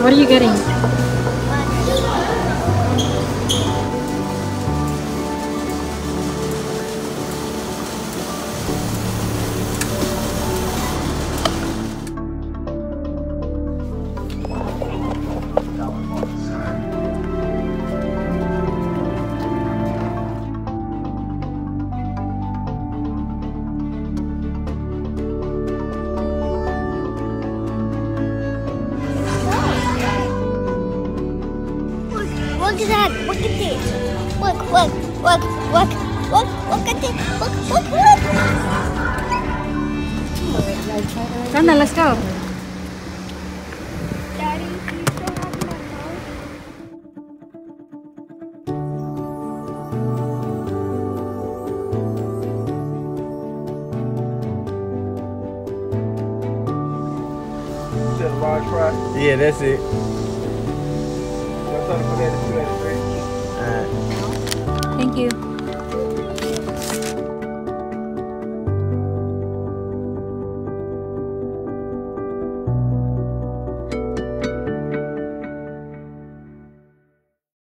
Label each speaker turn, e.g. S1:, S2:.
S1: What are you getting?
S2: Look at that! Look at this! Look at this! Look!
S1: Sana, let's go.
S2: Daddy, you still have my phone?
S3: Is that a large fry?
S4: Yeah, that's it.
S3: That's all for that.
S4: Alright.
S1: Thank you.